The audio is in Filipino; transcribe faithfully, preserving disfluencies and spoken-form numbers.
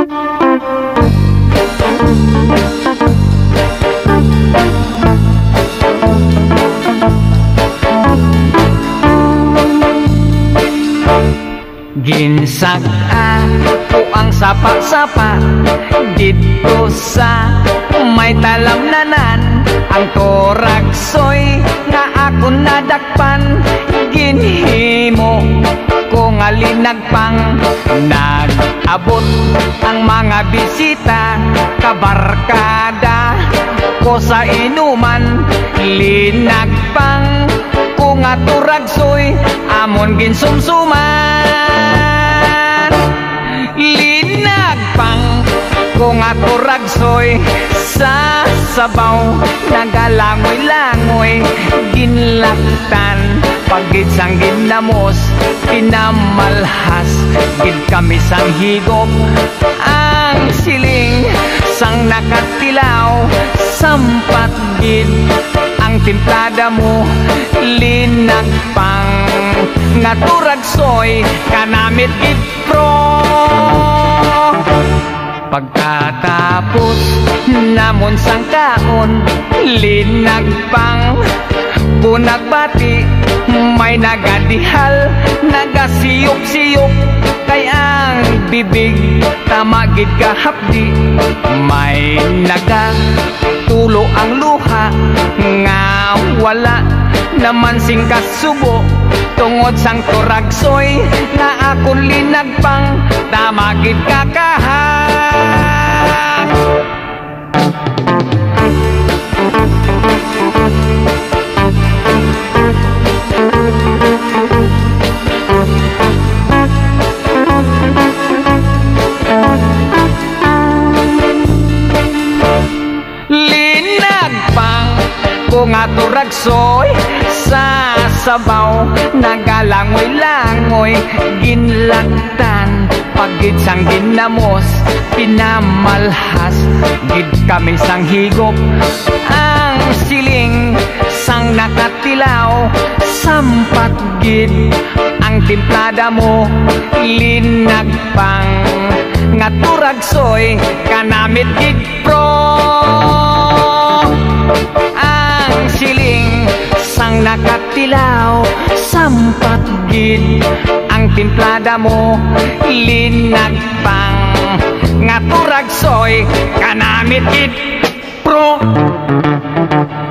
Ginsag-a ko ang sapa-sapa dito sa may talamnanan. Ang toraksoy nga ako nadakpan, ginhimo ko nga linagpang. Nag-abot ang mga bisita, kabarkada ko sa inuman. Linagpang ko nga turagsoy, amon ginsumsuman. Linagpang ko nga turagsoy, sa sabaw nagalangoy-langoy. Ginlaktan pagid sang ginamos, pinamalhas gid kami sang higop. Ang siling sang nakatilaw, sampat gid ang timplada mo. Linagpang nga turagsoy, kanamit gid pro. Pagkatapos namon sang kaon, linagpang ko nagbati. May nagadihal, nagasiyok-siyok, kay ang bibig tamagid kahapdi. May nagatulo ang luha, nga wala naman sing kasubo. Tungod sang turagsoy nga akon linagpang, tamagid kakahak. Linagpang ko nga turagsoy, sa sabaw nagalangoy-langoy. Ginlaktan pagid sang ginamos, pinamalhas gid kami sang higop. Ang siling sang nakatilaw, sampat gid ang timplada mo. Linagpang nga turagsoy, kanamit gid pro. Ang siling sang nakatilaw, sampat gid ang timplada mo. Linagpang nga turagsoy, kanamit gid pro.